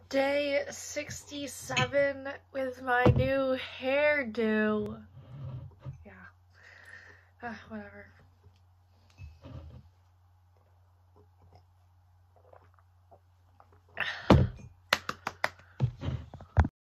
Day 67 with my new hairdo. Yeah. Whatever.